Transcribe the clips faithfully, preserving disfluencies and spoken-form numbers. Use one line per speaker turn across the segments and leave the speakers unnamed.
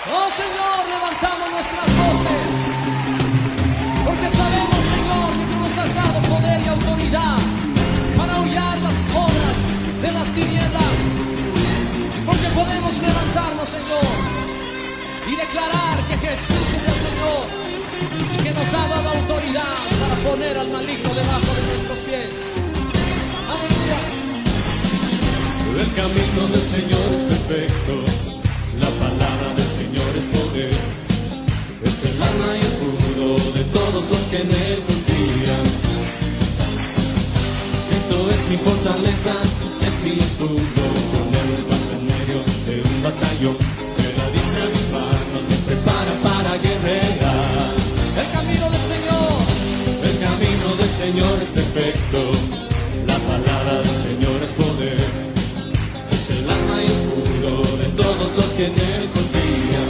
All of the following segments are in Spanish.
Oh Señor, levantamos nuestras voces, porque sabemos, Señor, que tú nos has dado poder y autoridad para hollar las obras de las tinieblas, porque podemos levantarnos, Señor, y declarar que Jesús es el Señor, que nos ha dado autoridad para poner al maligno debajo de nuestros pies. Aleluya.
El camino del Señor es perfecto, la palabra del Señor es poder, es el arma y escudo de todos los que en Él confían. Cristo es mi fortaleza, es mi escudo, con Él paso en medio de un batallón, que la diestra de mis manos me prepara para guerrear.
El camino del Señor,
el camino del Señor es perfecto, la palabra del Señor es poder, es el arma y escudo de todos los que en Él confían.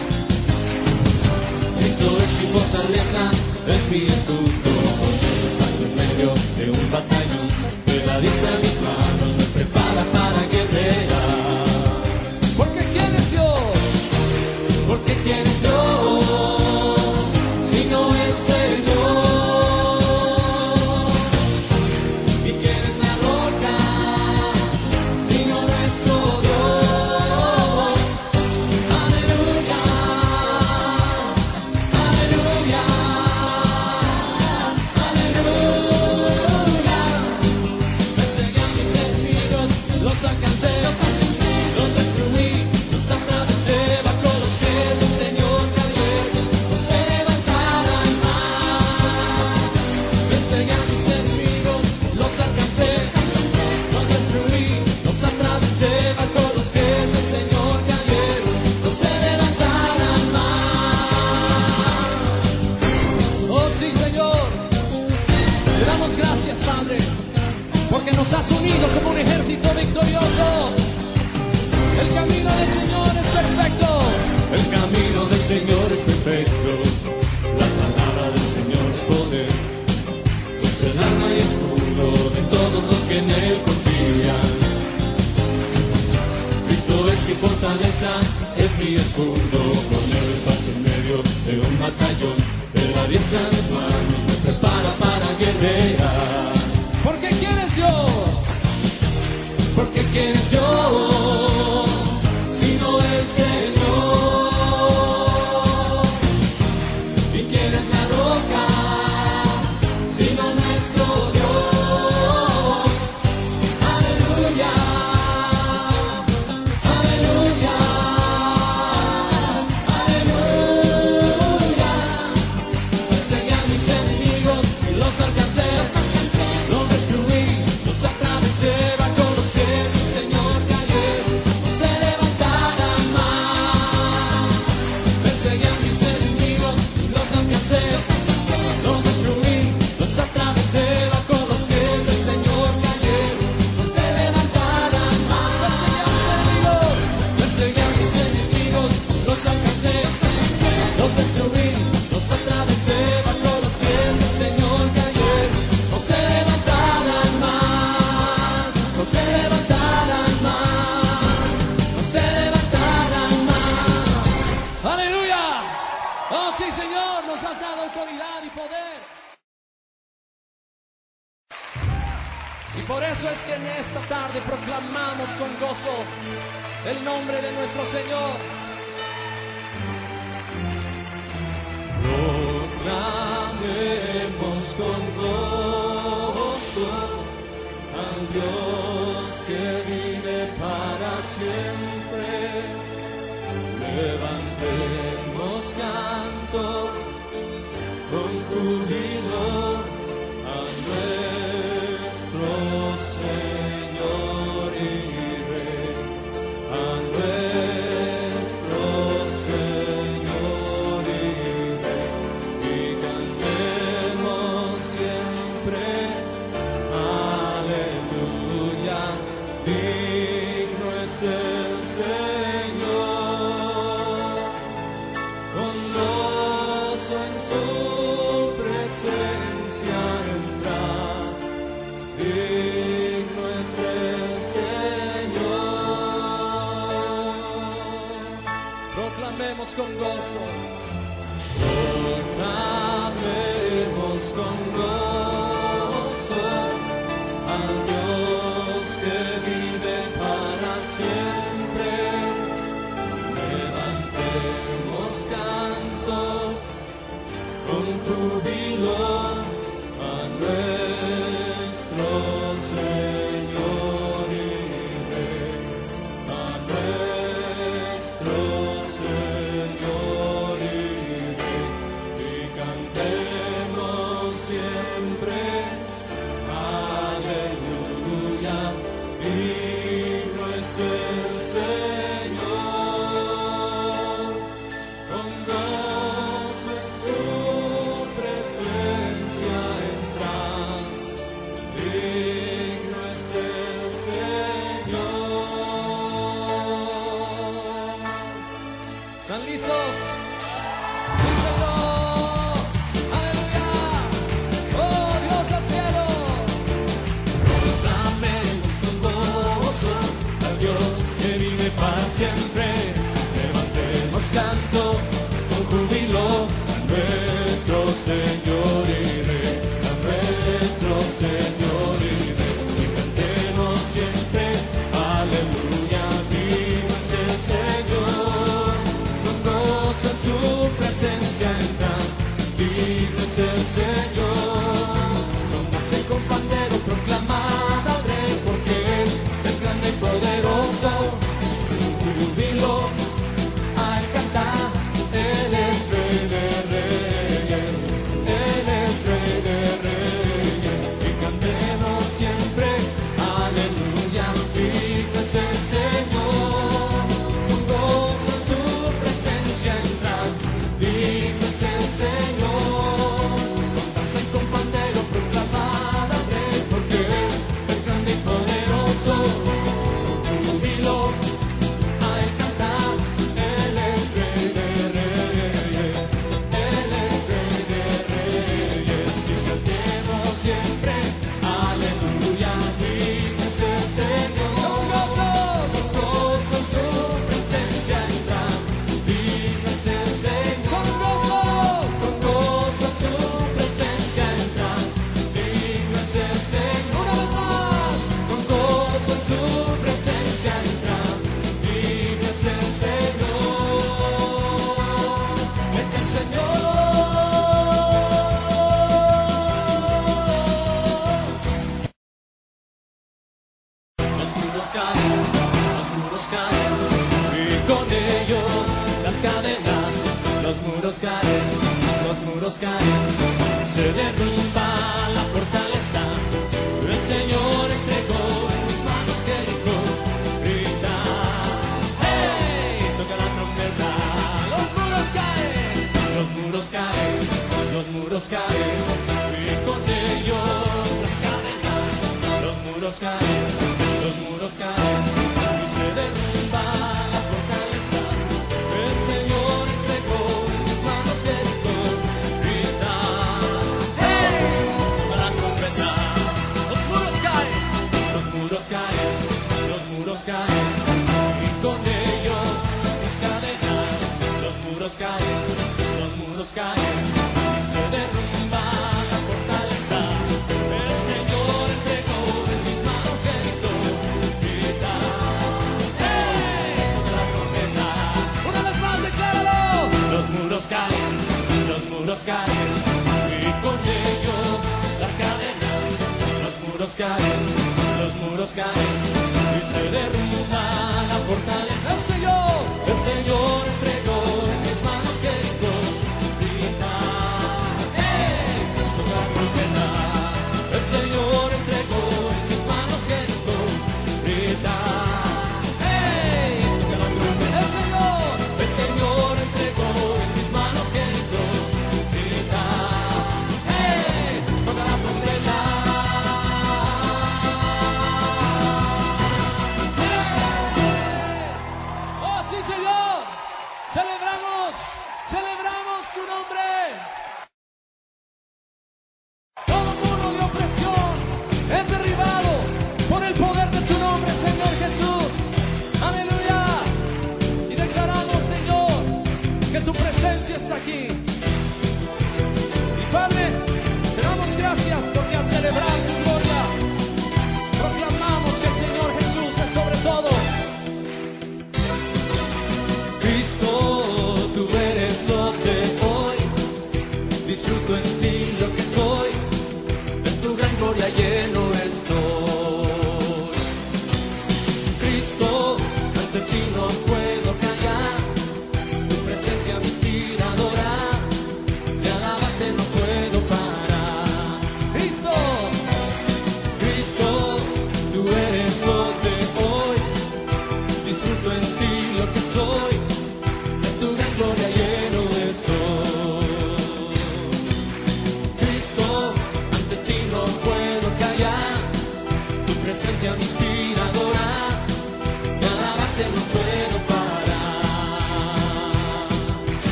Cristo es mi fortaleza, es mi escudo, con Él paso en medio de un batallón, que la diestra de mis manos me prepara para guerrear.
porque ¿quién es Dios?
Porque ¿quién es Dios? Sino el Señor. ¿Y quién es la roca? Sino nuestro Dios. Aleluya, aleluya, aleluya. Perseguí a mis enemigos, los alcancé, los destruí, los atravesé bajo los pies del Señor que abierto, no se levantarán más. Perseguí a mis enemigos, los alcancé, los destruí, los atravesé bajo los pies del Señor que abierto, no se levantarán más.
Oh sí, Señor, te damos gracias, Padre, porque nos has unido como un ejército victorioso. El camino del Señor es perfecto.
El camino del Señor es perfecto, la palabra del Señor es poder, es el arma y escudo de todos los que en Él confían. Cristo es mi fortaleza, es mi escudo, con Él paso en medio de un batallón, de la diestra de mis manos me prepara para guerrear.
Porque ¿quién es Dios?
Porque ¿quién es Dios? Sino el Señor. ¿Y quién es la roca? Sino nuestro Dios. Aleluya, aleluya, aleluya. Perseguí a mis enemigos, los alcancé, los destruí, los atravesé bajo los pies del Señor que ayer no se levantarán más. Perseguí a mis enemigos y los alcancé, los destruí, los atravesé bajo los pies del Señor que ayer no se levantarán más.
Perseguí a mis enemigos,
Perseguí a mis enemigos, los alcancé, los destruí, los atravesé bajo los pies del Señor que ayer no se levantarán más, no se levantarán más, no se levantarán más.
aleluya. Oh sí, Señor, nos has dado autoridad y poder. Y por eso es que en esta tarde proclamamos con gozo el nombre de nuestro Señor.
Proclamemos con gozo al Dios que vive para siempre. Levantemos canto con júbilo a nuestro Señor y Rey, a nuestro
proclamemos con gozo, proclamemos con gozo al Dios que vive para siempre. Levantemos canto con júbilo a nuestro Señor y Rey, a nuestro Señor y Rey, y cantemos siempre, aleluya, digno es el Señor, con gozo en su presencia entrar, digno es el Señor. ¿Están listos? ¡Sí, Señor! ¡Aleluya! ¡Oh, Dios al cielo! Proclamemos con gozo al Dios que vive para siempre. Levantemos canto con júbilo a nuestro Señor y Rey, a nuestro Señor y Rey, y cantemos siempre, aleluya, vivo es el Señor, con gozo en su presencia entrar, vivo es el Señor, con danza y con pandero proclamad al Rey, porque Él es grande y poderoso, júbilo al cantar, Él es Rey de Reyes, Él es Rey de Reyes, y cantemos siempre, aleluya, vivo es el Señor, con gozo en su presencia entrar, vivo es el Señor, con danza y con pandero proclamad al Rey, porque Él es grande y poderoso, júbilo al cantar, Él es Rey de Reyes, Él es Rey de Reyes, y cantemos siempre, aleluya, vivo es el Señor, con gozo, con gozo en su presencia entrar, vivo es el Señor, con gozo, con gozo en su presencia entrar, vivo es el Señor, una vez más, con gozo en su presencia entrar, vivo es el Señor, es el Señor. Los muros caen, los muros caen, y con ellos las cadenas. Los muros caen, los muros caen, se derrumba la fortaleza. El Señor entregó en mis manos Jericó. Grita, hey, toca la trompeta. Los muros caen, los muros caen, los muros caen, y con ellos las cadenas. Los muros caen, los muros caen, y se derrumba la fortaleza. El Señor entregó en mis manos Jericó. Grita, hey, toca la trompeta. Los muros caen, los muros caen, los muros caen, y con ellos las cadenas. Los muros caen, los muros caen, y se derrumba la fortaleza. El Señor entregó en mis manos Jericó. Grita, hey, toca la trompeta. Una vez más, decláralo. Los muros caen, los muros caen, y con ellos las cadenas. Los muros caen, los muros caen, y se derrumba la fortaleza. El Señor, el Señor entregó en mis manos Jericó. Grita, hey, toca la trompeta. El Señor entregó en mis manos Jericó. Grita, hey, toca la trompeta. El Señor, el Señor entregó en mis manos Jericó. Grita, hey, toca la trompeta. ¡Oh, sí, Señor! ¡Celebramos! ¡Celebramos tu nombre! Todo muro de opresión es derribado por el poder de tu nombre, Señor Jesús. ¡Aleluya! Y declaramos, Señor,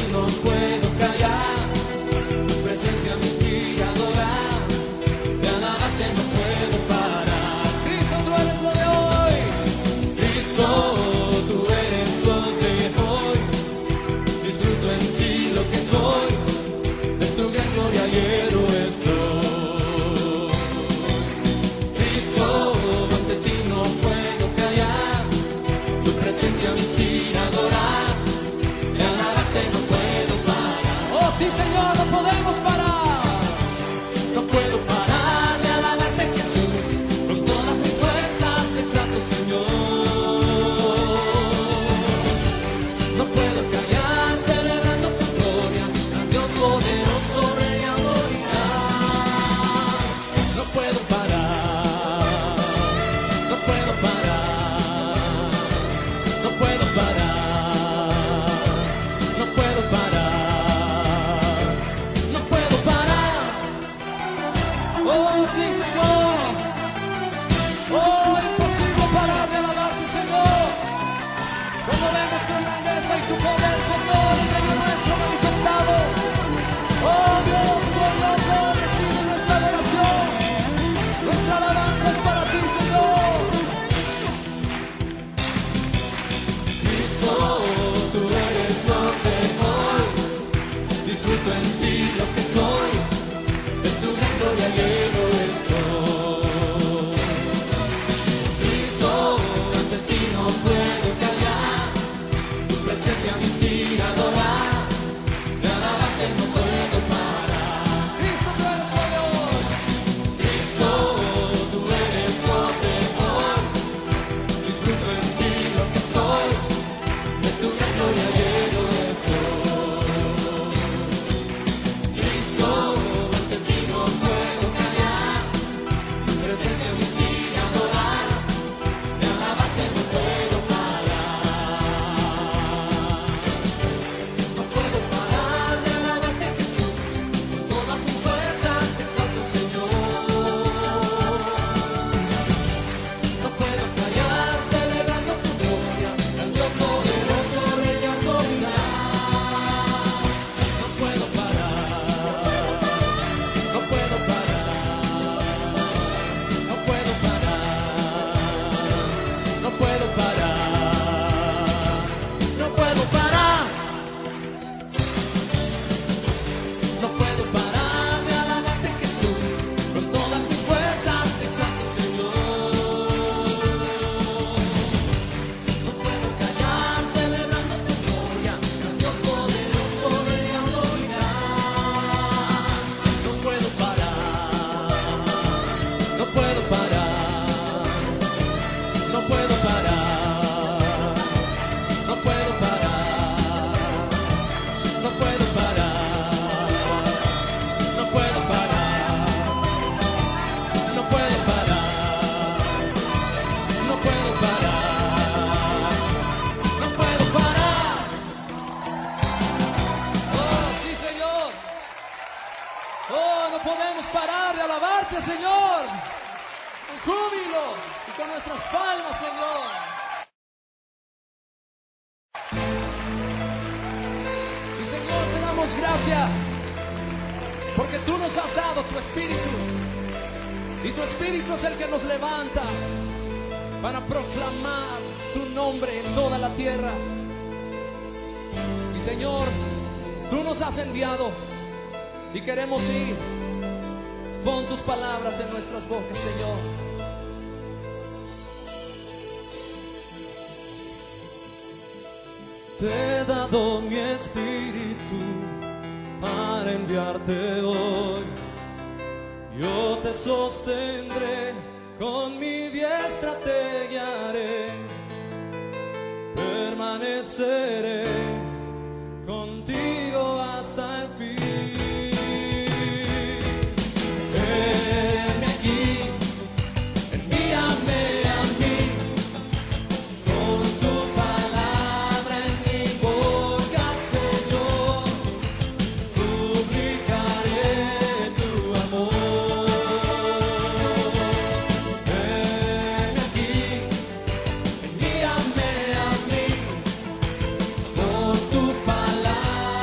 no puedo callar, tu presencia me inspira a adorar, de alabarte no puedo parar.
Cristo, tú eres lo de hoy.
Cristo, tú eres lo de hoy, disfruto en ti lo que soy, de tu gran gloria lleno estoy. Cristo, ante ti no puedo callar, tu presencia me inspira a adorar, de alabarte no puedo parar.
Oh sí, Señor, no podemos parar.
No puedo parar de alabarte, Jesús, con todas mis fuerzas te exalto, Señor. No puedo callar celebrando tu gloria, al Dios poderoso, Rey autoridad. No puedo parar, no puedo parar, no puedo parar, no puedo parar, no puedo parar.
Oh sí, Señor. Oh, imposible parar de alabarte, Señor. Cuando vemos tu grandeza y tu poder, Señor, en medio nuestro manifestado. Oh Dios glorioso, recibe nuestra adoración. Nuestra alabanza es para ti, Señor.
Cristo, tú eres lo que hoy, disfruto en ti lo que soy, de tu gran gloria lleno estoy. Cristo, ante ti no puedo callar, tu presencia me inspira a adorar, de alabarte no puedo parar.
Cristo, tú eres lo de hoy.
Cristo, tú eres lo que hoy, disfruto en ti lo que soy, de tu gran gloria lleno estoy. Cristo, ante ti no puedo callar, tu presencia me inspira a adorar, de alabarte no puedo parar. No puedo parar de alabarte, Jesús, con todas mis fuerzas te exalto, Señor. No puedo callar celebrando tu gloria, al Dios poderoso, Rey de autoridad. No puedo parar, no puedo parar, no puedo parar, no puedo parar, no puedo parar. No puedo parar de alabarte, Jesús, con todas mis fuerzas te exalto, Señor. No puedo callar celebrando tu gloria, gran Dios poderoso, Rey de autoridad. No puedo parar, no puedo parar, no puedo parar, no puedo parar, no puedo parar, no puedo parar, no puedo parar, no puedo parar, no puedo parar.
Oh sí, Señor. Oh, no podemos parar de alabarte, Señor. Con júbilo y con nuestras palmas, Señor. Y Señor, te damos gracias porque tú nos has dado tu espíritu. Y tu espíritu es el que nos levanta para proclamar tu nombre en toda la tierra. Y Señor, tú nos has enviado y queremos ir. Pon tus palabras en nuestras bocas, Señor.
Te he dado mi espíritu para enviarte hoy. Yo te sostendré, con mi diestra te guiaré. Permaneceré contigo hasta el fin. Venme aquí, envíame a mí, con tu palabra en mi boca, Señor, publicaré tu amor. Venme aquí, envíame a mí, con tu palabra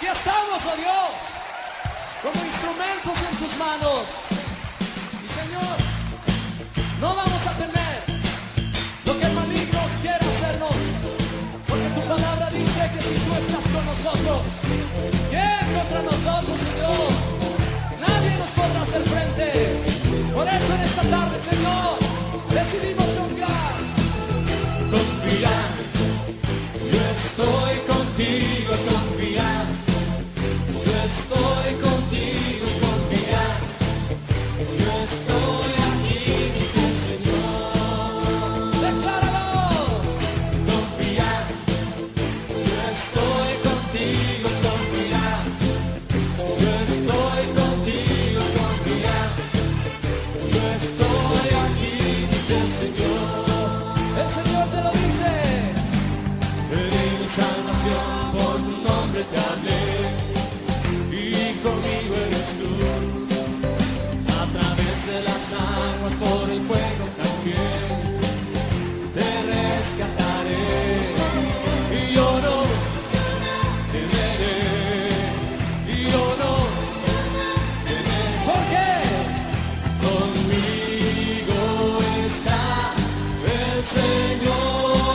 Aquí estamos, oh Dios, como instrumentos en tus manos. Y Señor, no vamos a temer lo que el maligno quiera hacernos, porque tu palabra dice que si tú estás con nosotros, ¿quién contra nosotros, Señor? Nadie nos podrá hacer frente. Por eso en esta tarde, Señor, decidimos confiar.
Confiar, yo estoy contigo, confiar. Yo estoy contigo, confiar. Yo estoy aquí, dice el Señor.
Decláralo.
Confiar, yo estoy contigo, confiar. Yo estoy contigo, confiar. Yo estoy aquí, dice el Señor.
El Señor te lo dice.
Pedí mi salvación, por tu nombre te hablé. Y conmigo eres tú, a través de las aguas, por el fuego también, te rescataré. Y yo no temeré, y yo no temeré.
¿Por qué?
Conmigo está el Señor.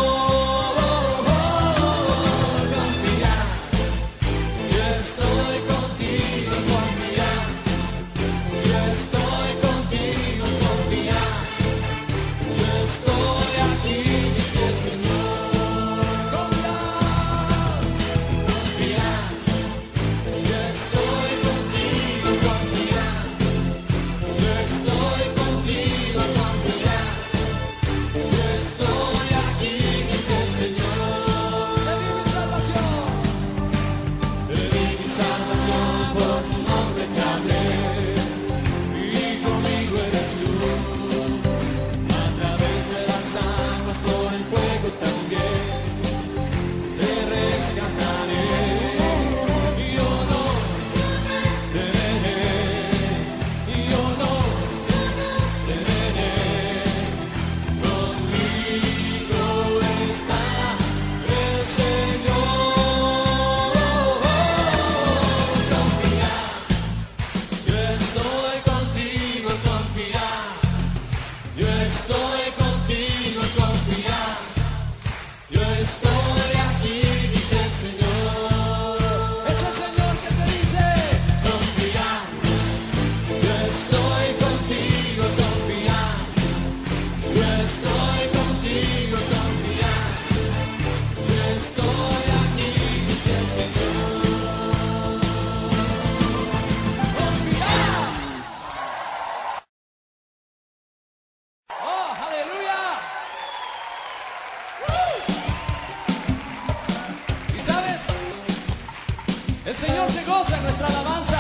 El Señor se goza en nuestra alabanza.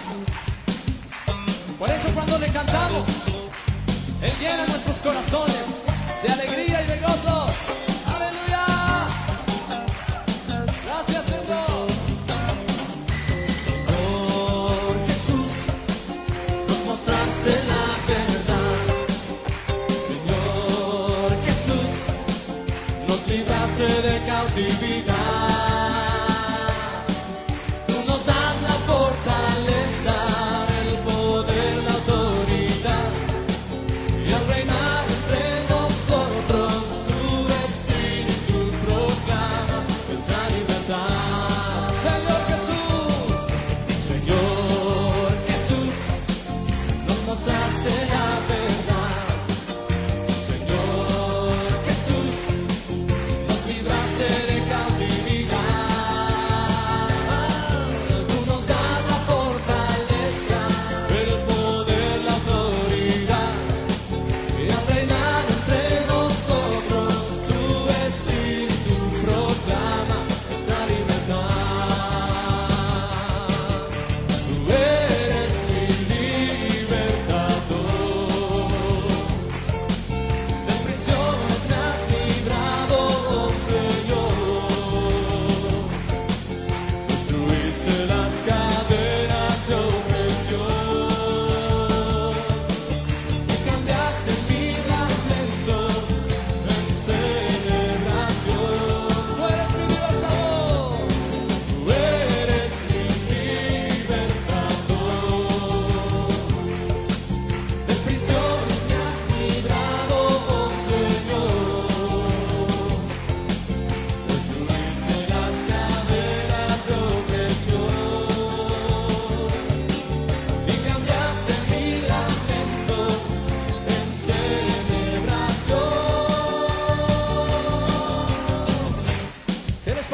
Por eso cuando le cantamos, Él llena nuestros corazones de alegría y de gozo. ¡Aleluya! Gracias, Señor.
Señor Jesús, nos mostraste la verdad. Señor Jesús, nos libraste de cautividad. Señor.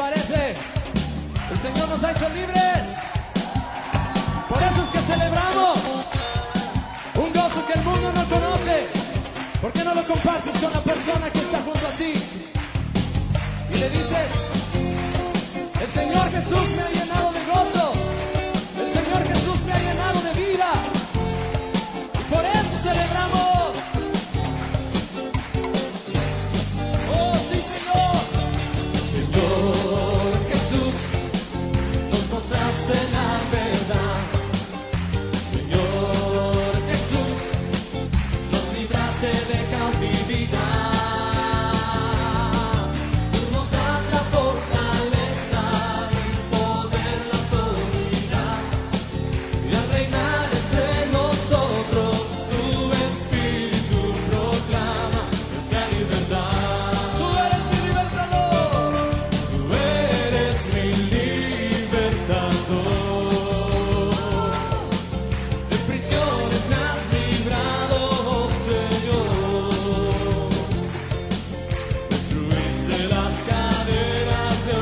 parece? El Señor nos ha hecho libres. Por eso es que celebramos un gozo que el mundo no conoce. ¿Por qué no lo compartes con la persona que está junto a ti? Y le dices: el Señor Jesús me ha llenado de gozo. El Señor Jesús me ha llenado de vida. Y por eso celebramos. Oh, sí, Señor.
Señor Jesús, nos mostraste la verdad. Señor Jesús, nos libraste de cautividad. Tú nos das la fortaleza, el poder, la autoridad. Y al reinar entre nosotros, tu espíritu proclama nuestra libertad.
Tú eres mi libertador.
Tú eres mi libertador. De prisiones me has librado, oh Señor. Destruiste las cadenas de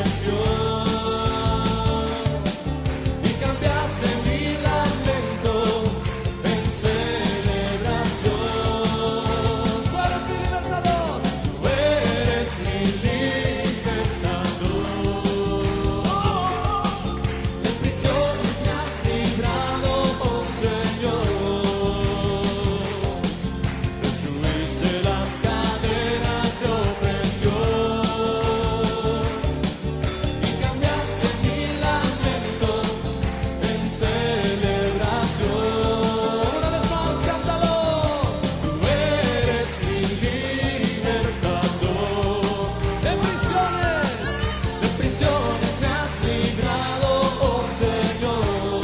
opresión y cambiaste mi lamento en celebración.
Tú eres mi libertador.
Tú eres mi libertador. De prisiones me has librado, oh Señor. Destruiste las cadenas de opresión y cambiaste mi lamento en celebración.
Una vez más, cántalo.
Tú eres mi libertador.
De prisiones.
De prisiones me has librado, oh Señor.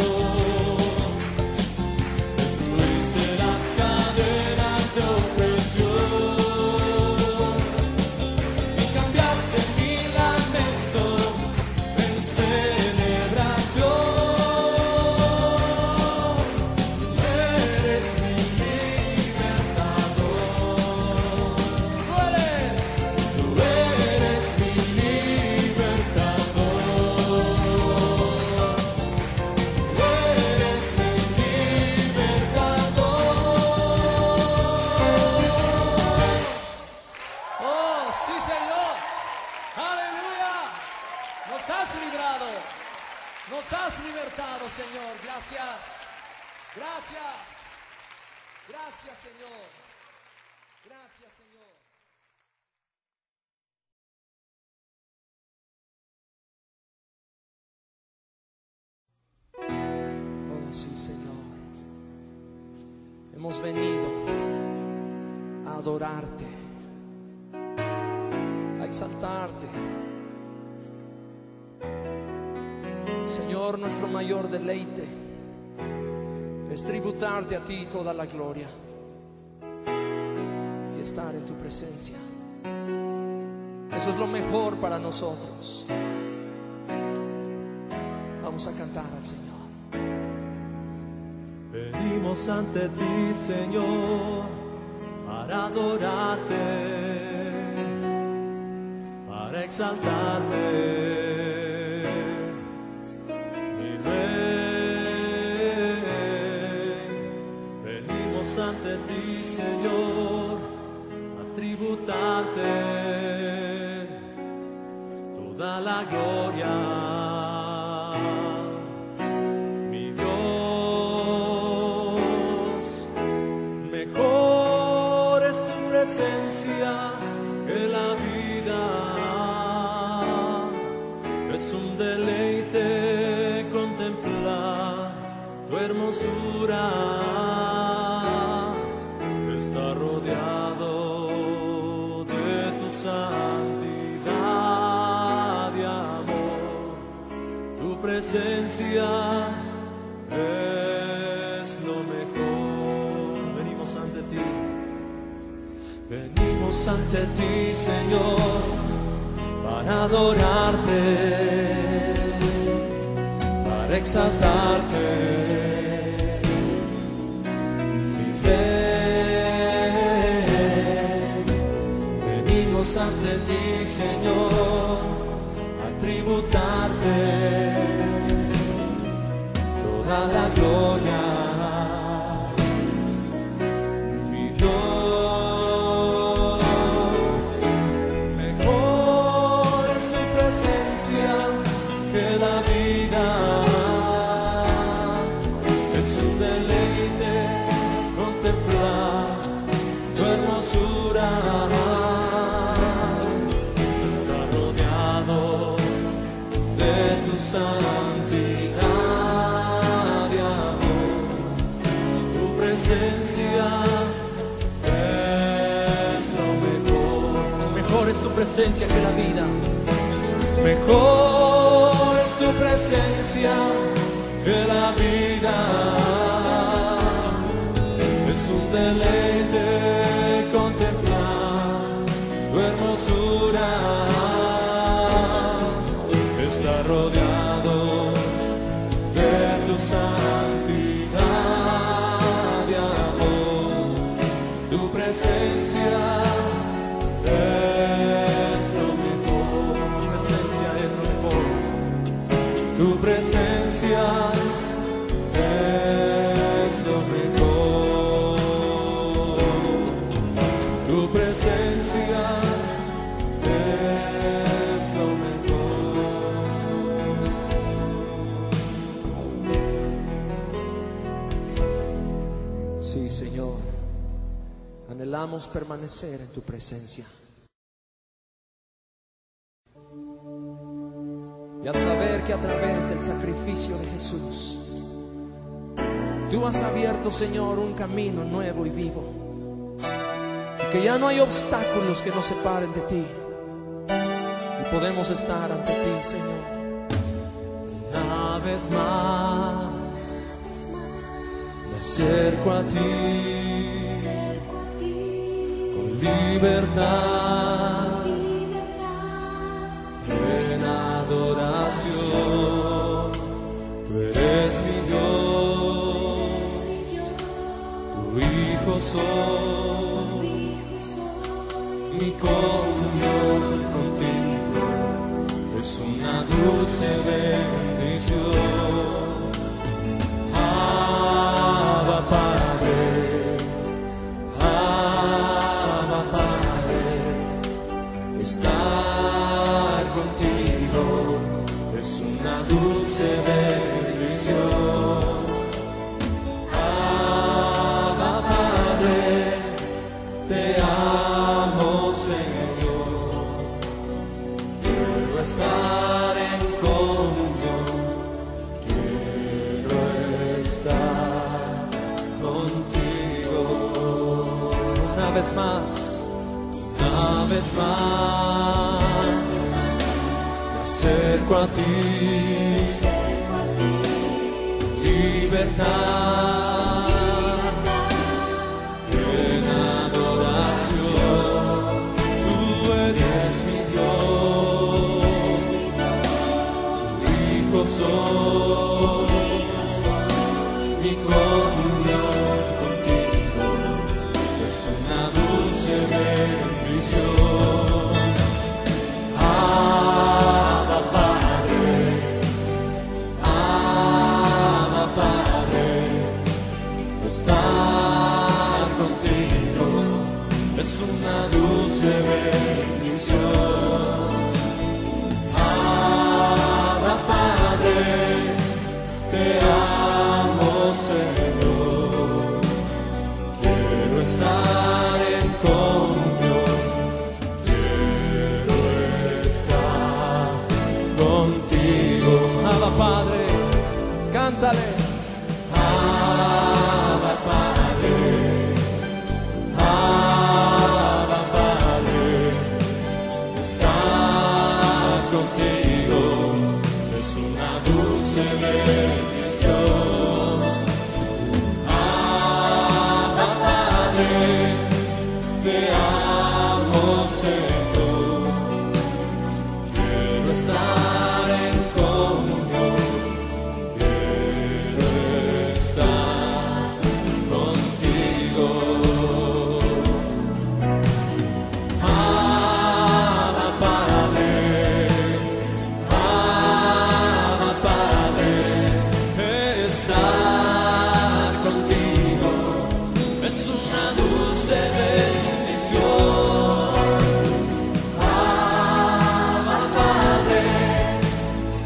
Destruiste las cadenas de opresión y cambiaste mi lamento en celebración. Tú eres mi libertador.
Tú eres.
Tú eres mi libertador. Tú eres mi libertador.
Oh, sí, Señor. Aleluya. Nos has librado. Nos has libertado, Señor. Gracias. Gracias. Gracias, Señor. Gracias, Señor. Oh, sí, Señor. Hemos venido a adorarte, a exaltarte. Señor, nuestro mayor deleite es tributarte a ti toda la gloria y estar en tu presencia. Eso es lo mejor para nosotros. Vamos a cantar al Señor.
Venimos ante ti, Señor, para adorarte, para exaltarte, mi Rey. Venimos ante ti, Señor, a tributarte toda la gloria. Mi Dios, mejor es tu presencia que la vida. Es un deleite contemplar tu hermosura. Está rodeado de tu santidad y amor. Tu presencia es lo mejor. Venimos ante ti. Venimos ante ti, Señor, para adorarte, para exaltarte, mi Rey. Venimos ante ti, Señor, a toda la gloria. Mi Dios, mejor es tu presencia que la vida. Es un deleite contemplar tu hermosura. Está rodeado de tu santidad y amor. Tu presencia es lo mejor.
Mejor es tu presencia que la vida.
Mejor es tu presencia que la vida. Es un deleite contemplar tu hermosura. Está rodeado de tu santidad y amor. Tu presencia es lo mejor. Tu presencia es lo mejor. Tu presencia es lo mejor. Tu presencia es lo mejor.
Sí, Señor, anhelamos permanecer en tu presencia. Y al saber que a través del sacrificio de Jesús, tú has abierto, Señor, un camino nuevo y vivo, y que ya no hay obstáculos que nos separen de ti, y podemos estar ante ti, Señor.
Una vez más me acerco a ti con libertad, en adoración. Tú eres mi Dios, tu Hijo soy, mi comunión contigo es una dulce bendición. Abba Padre, Abba Padre, estar contigo es una dulce bendición. Abba Padre, te amo, Señor. Quiero estar en comunión, quiero estar contigo.
Una vez más,
Una vez más me acerco a ti, libertad, en adoración. Tú eres mi Dios, tu Hijo soy, mi comunión contigo es una dulce bendición. Abba Padre, Abba Padre, estar contigo es una dulce bendición. Abba Padre, te amo, Señor. Quiero estar en comunión, quiero estar contigo.
Abba Padre, cántale.
Abba Padre, Abba Padre, estar contigo es una dulce bendición. Abba Padre, te amo, Señor. Quiero estar en comunión, quiero estar contigo. Abba Padre, Abba Padre,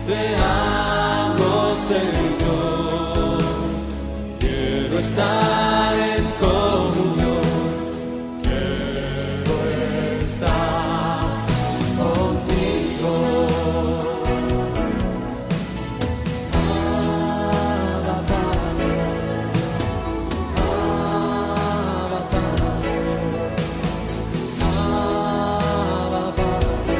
Te amo, Señor, quiero estar en comunión, quiero estar contigo. Abba, Padre, Abba, Padre, Abba, Padre,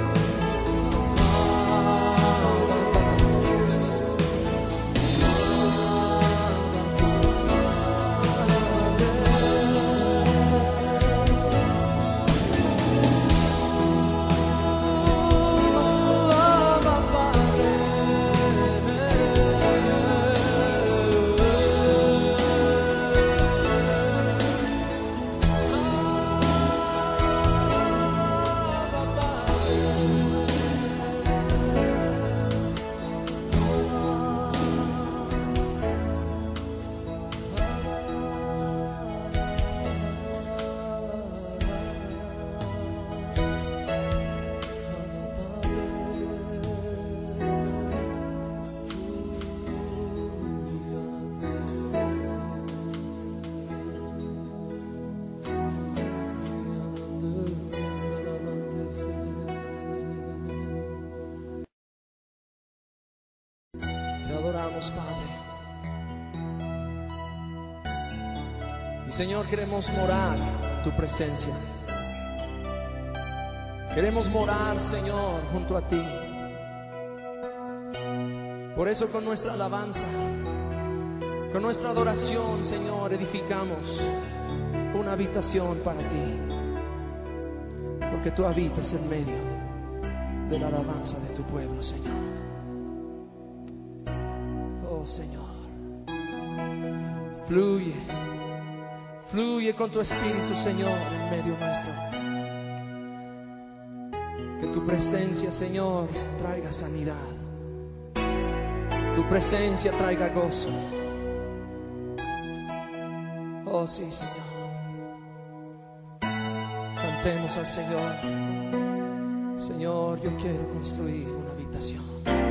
Te adoramos, Padre. Y Señor, queremos morar en tu presencia. Queremos morar, Señor, junto a ti. Por eso con nuestra alabanza, con nuestra adoración, Señor, edificamos una habitación para ti. Porque tú habitas en medio de la alabanza de tu pueblo, Señor. Oh, Señor, fluye, fluye con tu Espíritu, Señor, en medio nuestro. Que tu presencia, Señor, traiga sanidad. Tu presencia traiga gozo. Oh, sí, Señor. Cantemos al Señor. Señor, yo quiero construir una habitación.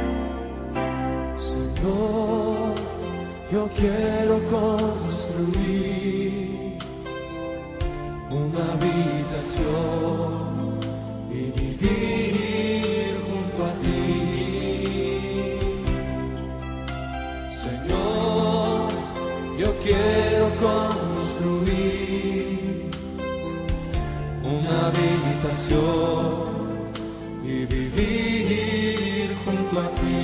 Señor, yo quiero construir una habitación y vivir junto a ti. Señor, yo quiero construir una habitación y vivir junto a ti.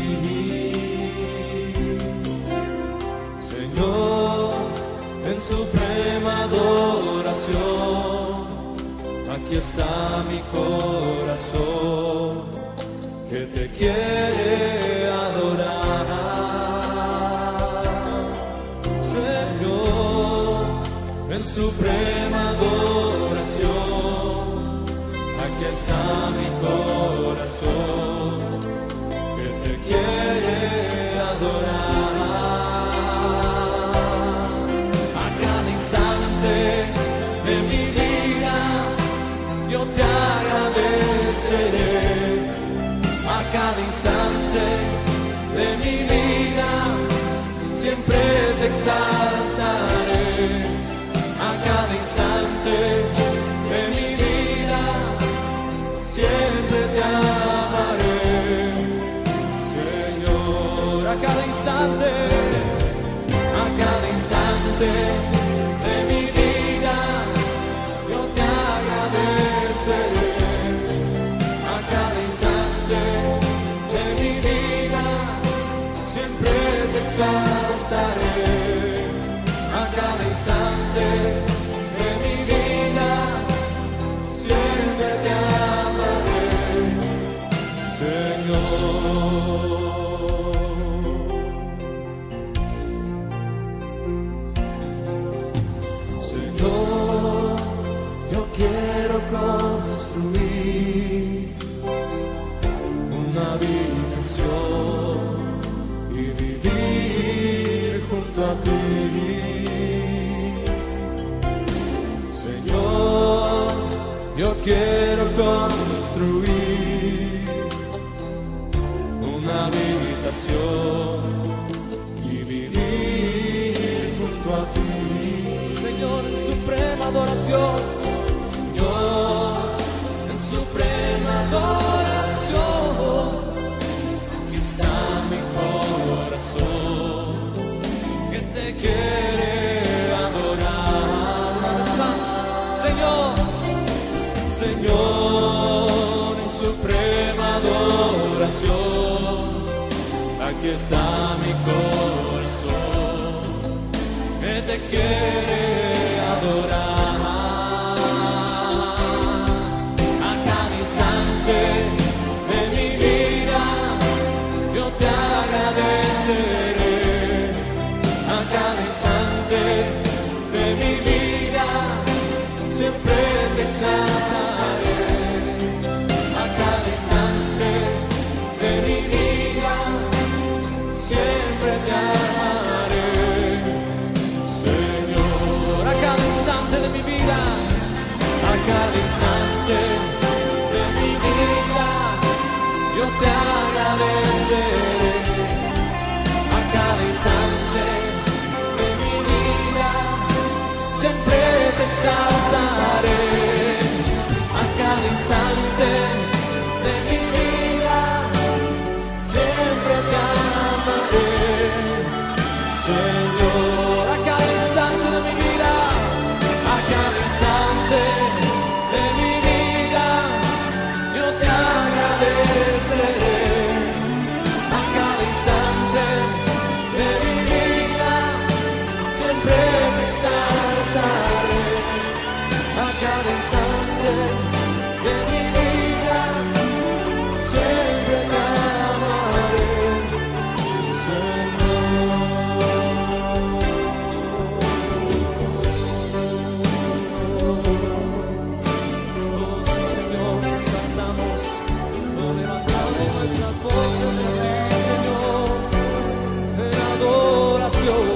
En suprema adoración, aquí está mi corazón que te quiere adorar. Señor, en suprema adoración, aquí está mi corazón que te quiere adorar. De mi vida yo te agradeceré, a cada instante de mi vida siempre te exaltaré, a cada instante de mi vida siempre te amaré, Señor, a cada instante, a cada instante de mi vida. A cada instante de mi vida siempre te exaltaré, a cada instante de mi vida siempre te amaré, Señor. Señor, yo quiero construir una habitación y vivir junto a ti. Señor, yo quiero construir una habitación habitación y vivir junto a ti.
Señor, en suprema adoración,
Señor, en suprema adoración, aquí está mi corazón que te quiere adorar.
una vez más, Señor,
Señor, en suprema adoración, aquí está mi corazón que te quiere adorar. A cada instante de mi vida yo te agradeceré. A cada instante de mi vida siempre te exaltaré. A cada instante de mi vida siempre te amaré, Señor.
a cada instante de mi vida,
A cada instante de mi vida yo te agradeceré. A cada instante de mi vida siempre te exaltaré. A cada instante de mi vida siempre te amaré, Señor.
a cada instante de mi vida,
A cada instante de mi vida yo te agradeceré. A cada instante de mi vida siempre te exaltaré. A cada instante de mi vida siempre te amaré, Señor.
oh sí, Señor, exaltamos, oh, levantamos nuestras voces a ti, Señor, en adoración.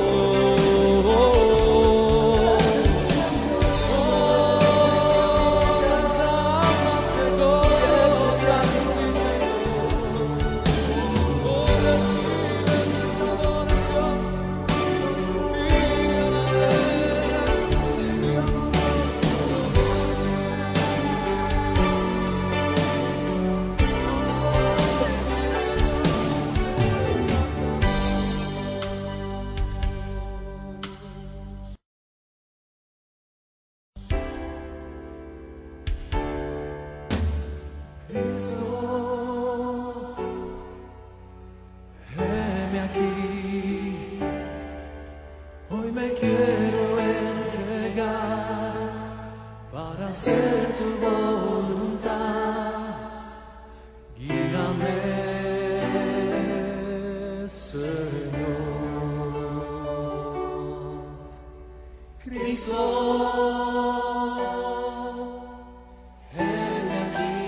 Heme aquí, hoy me quiero entregar para hacer tu voluntad. Guíame, Señor. Cristo, heme aquí,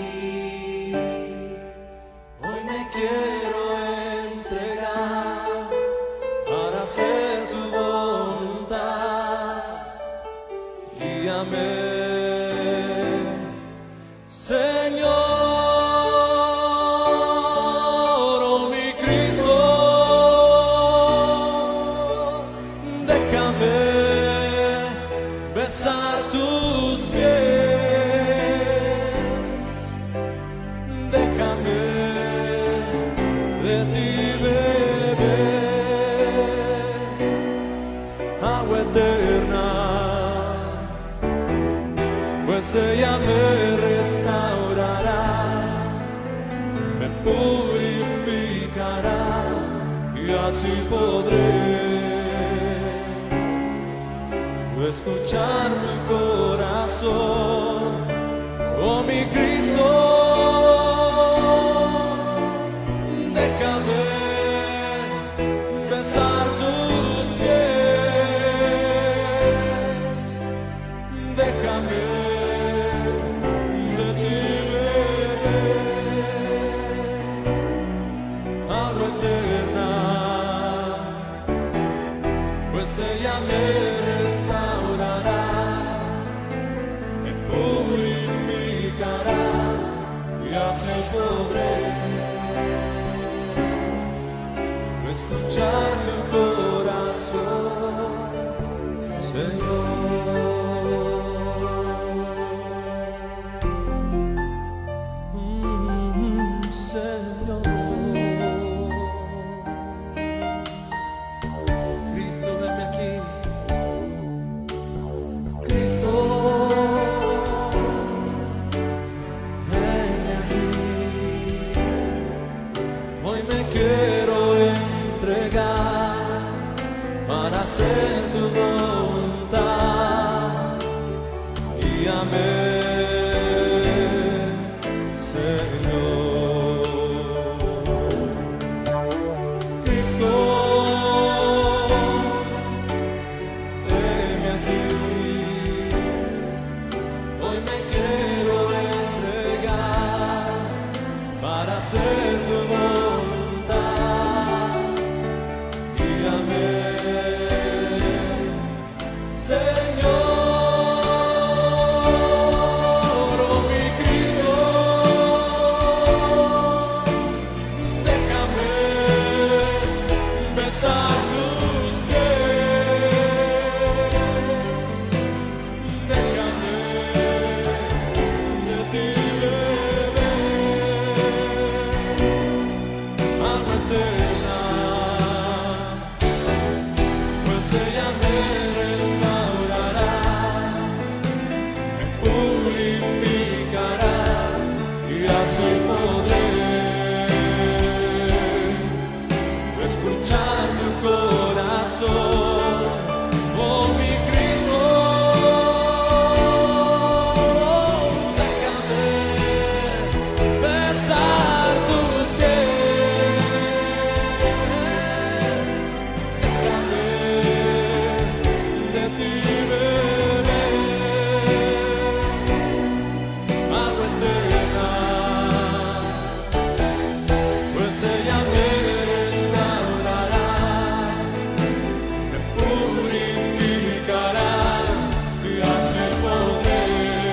hoy me quiero entregar para hacer tu voluntad. Guíame, Señor, oh mi Cristo, déjame besar tus pies, déjame de ti beber agua eterna, pues ella me restaurará, me purificará y así podré escuchar tu corazón, oh mi Cristo. Déjame besar tus pies, déjame de ti beber agua eterna, pues ella me restaurará, me purificará escuchar tu corazón, Señor. Mm, Señor. Cristo, venme aquí. Cristo, venme aquí. Hoy me quiero entregar para hacer tu voluntad. Guíame, Señor. Cristo, venme aquí. Hoy me quiero entregar para hacer tu voluntad. Guíame, Señor. Oh mi Cristo, déjame besar tus pies. Déjame de ti beber agua eterna, pues ella me restaurará, me purificará y así podré escuchar tu corazón. Oh mi Cristo, déjame besar tus pies. Déjame de ti beber agua eterna, pues ella me restaurará, me purificará y así podré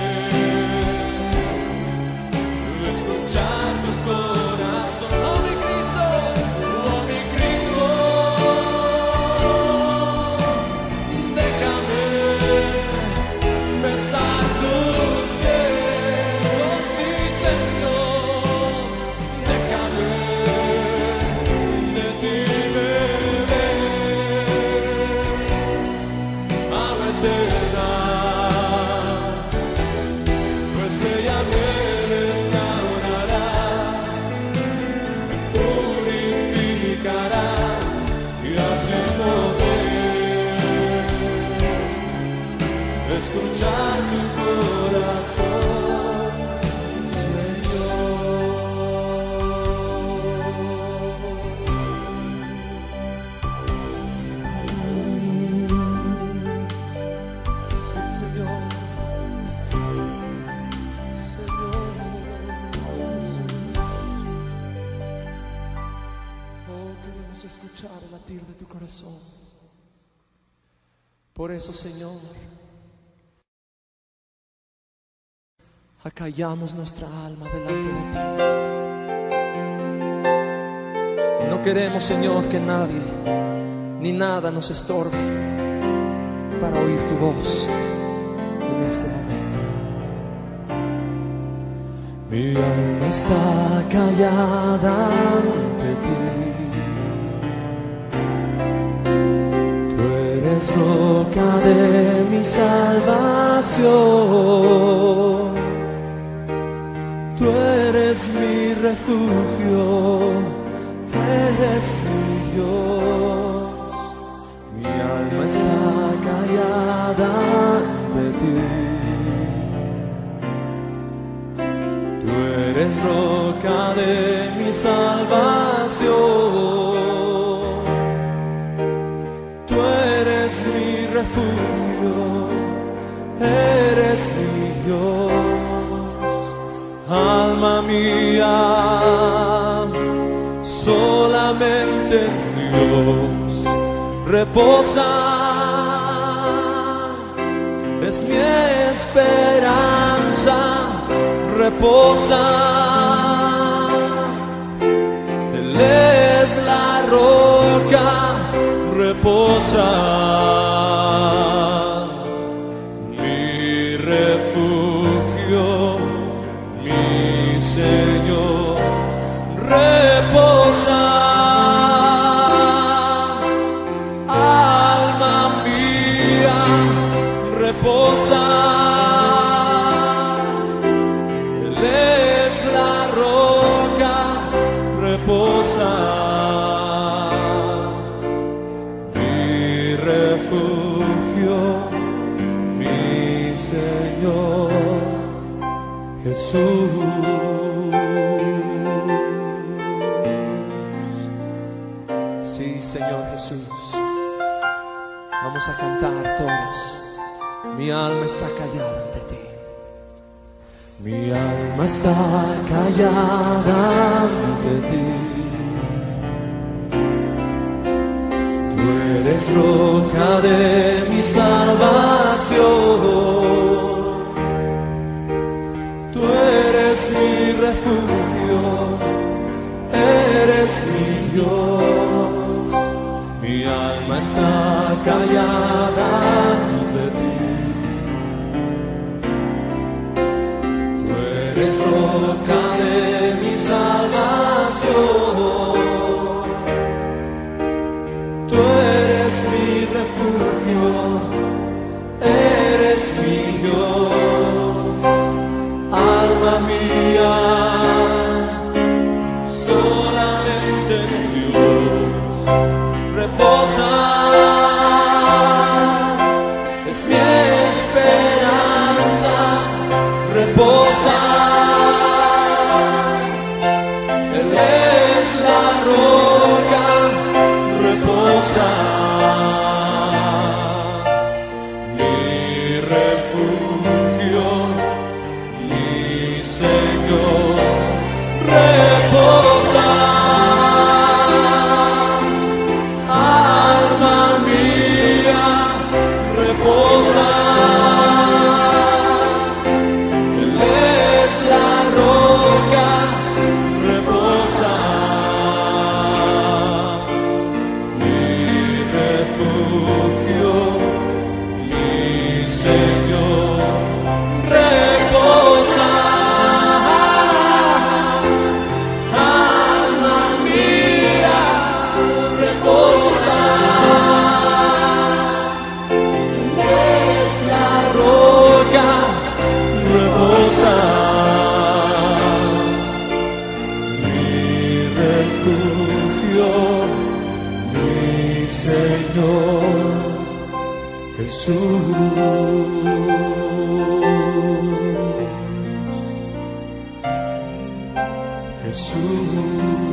escuchar tu corazón. Oh mi Cristo, oh mi Cristo, déjame besar tus pies. Oh sí, Señor, déjame de ti beber agua eterna, pues ella me restaurará, me purificará y así podré escuchar tu corazón, Señor. Sí, Señor. Señor Jesús. Oh, queremos escuchar el latir de tu corazón. Por eso, Señor, acallamos nuestra alma delante de ti. No queremos, Señor, que nadie ni nada nos estorbe para oír tu voz en este momento. Mi alma está callada ante ti. Tú eres roca de mi salvación. Tú eres mi refugio, eres mi Dios. Mi alma está callada ante ti. Tú eres roca de mi salvación. Tú eres mi refugio, eres mi Dios. Alma mía, solamente en Dios reposa. Es mi esperanza, reposa. Él es la roca roca reposa, mi refugio, mi Señor reposa. Alma mía reposa, Él es la roca, reposa, mi refugio, mi Señor Jesús. Sí, Señor Jesús. Vamos a cantar todos. Mi alma está callada ante ti. Mi alma está callada ante ti. Tú eres roca de mi salvación. Tú eres mi refugio. Eres mi Dios. Mi alma está callada ante ti. Tú eres roca de mi salvación. Tú eres mi refugio. Eres mi Dios. Alma mía, solamente en Dios reposa, es mi esperanza, reposa, Él es la roca, reposa, mi refugio, mi Señor, reposa. Señor Jesús, Jesús.